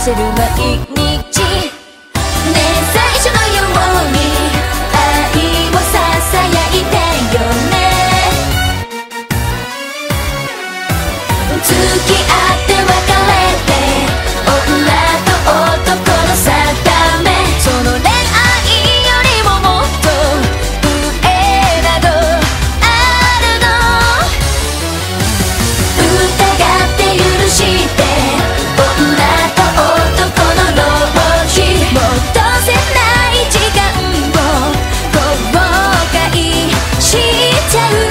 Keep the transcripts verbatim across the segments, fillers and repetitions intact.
せる毎日ねえ最初のように愛をささやいてよね付き合って別れて女と男の定めその恋愛よりももっと上などあるの疑って許して女と男の浪費もっとせない時間を後悔しちゃう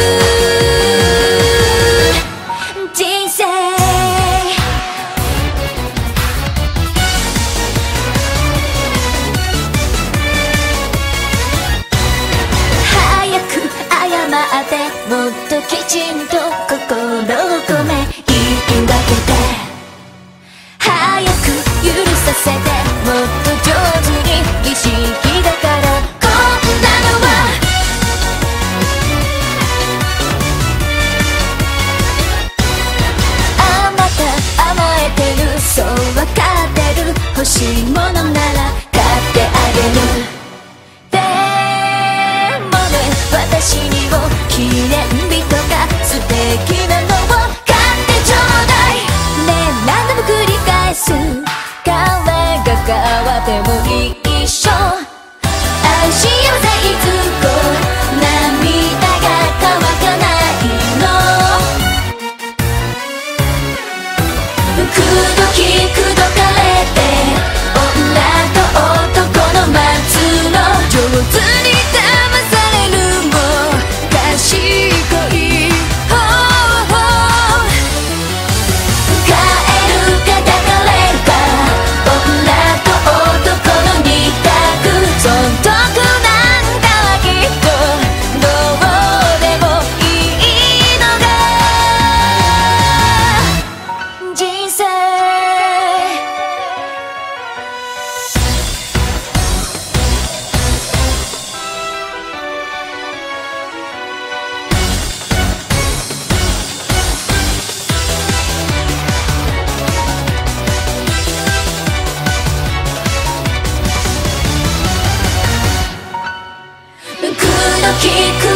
人生早く謝ってもっときちんと心を込め言い分けて早く許させてもっと上手に儀式だからこんなのはあまた甘えてるそうわかってる欲しいものなら買ってあげるでもね私にも記念日とか素敵なのを買ってちょうだいねえ何度も繰り返す彼が変わっても一緒愛しようぜいつこ涙が乾かないのくどきくどかれて女と男の末の上手に騙されるも賢い方法帰るか抱かれるか女と男の二択損得なんかはきっとどうでもいいのが人生くどき